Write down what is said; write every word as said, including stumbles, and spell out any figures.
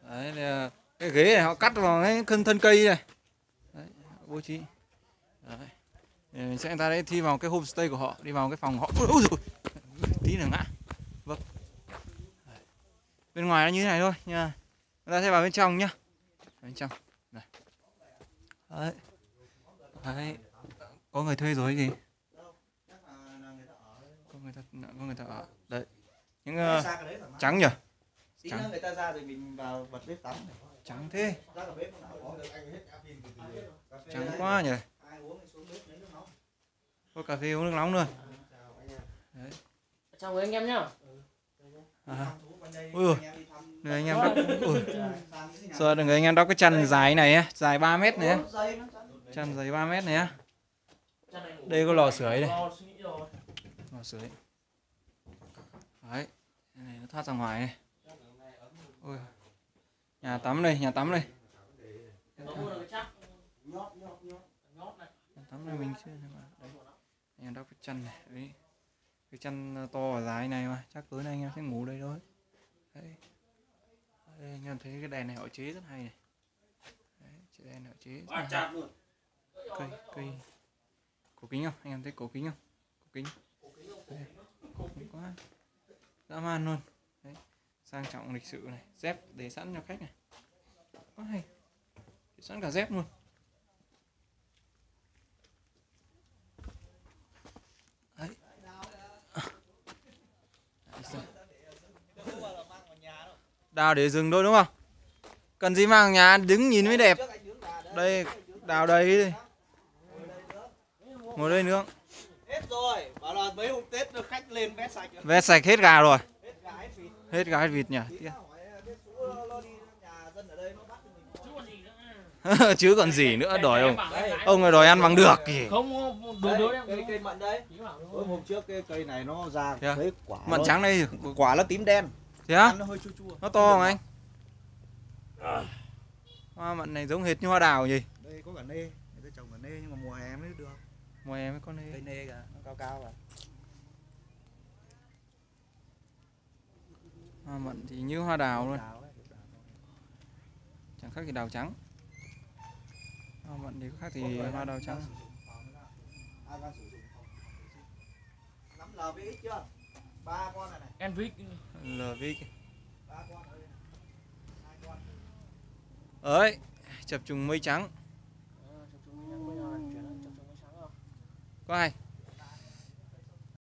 Đấy, là cái ghế này họ cắt vào cái thân thân cây này. Đấy, bố trí. Đấy. Mình sẽ người ta đấy thi vào cái homestay của họ, đi vào cái phòng họ. Ôi giời, tí nữa ngã. Vâng. Đấy. Bên ngoài nó như thế này thôi nha. Người ta sẽ vào bên trong nhá. Bên trong. Này. Đấy. Đấy. Có người thuê rồi gì? Có người ta có người ta ở. Đấy. Những uh, trắng nhỉ? Trắng. Người ta ra rồi mình vào bật bếp tắm. Trắng thế. Trắng quá nhỉ. Có cà phê uống nước nóng luôn. Đấy. Chào mừng anh em nhá. À. Ui, người anh em đắp. Ui. Giờ người anh em đắp cái chăn dài này á, dài ba mét này á. Chăn dài ba mét này á. Đây có lò sưởi đây. Lò sưởi. Đấy. Cái này nó thoát ra ngoài này. Ôi. Nhà tắm đây, nhà tắm đây. Nhà tắm đây mình chưa đấy. Anh em đắp cái chăn này. Đấy. Cái chăn to và dài này mà, chắc tối nay anh em sẽ ngủ đây thôi. Đấy. Đây, anh em thấy cái đèn này họ chế rất hay này. Đấy, chế đèn họ chế rất hay. Cây, cây. Cổ kính không? Anh em thấy cổ kính không? Cổ kính. Đây. Cổ kính quá. Dã man luôn. Đấy. Sang trọng lịch sự này, dép để sẵn cho khách này. Quá hay. Để sẵn cả dép luôn. Đấy. Đào để rừng thôi đúng không? Cần gì mang nhà đứng nhìn mới đẹp. Đây, đào đầy đây. Ngồi đây nướng. Hết rồi, bảo là mấy hôm Tết nó khách lên vét sạch. Vét sạch hết gà rồi. Hết gà hết vịt nhỉ. Chứ còn gì nữa đòi ông. Ông là đòi ăn bằng được kì. Không đúng đối em. Cây cây mận đây. Hôm trước cái cây này nó ra thấy quả. Mận trắng đây. Quả nó tím đen. Thế á? Nó hơi chua chua. Nó to không anh? Hoa mận này giống hệt như hoa đào gì? Đây có cả nê, người ta trồng cả nê nhưng mà mùa hè mới được. Mùa hè mới có nê. Cây nê kìa, nó cao cao à. Hoa mận thì như hoa đào luôn. Chẳng khác gì đào trắng. Hoa mận thì khác thì hoa đào trắng. Nắm lờ vê ích chưa? Ba con này này. Envic. lờ vê ích. Ba con ở đây. Hai con. Đấy, chập trùng mây trắng. Có ai?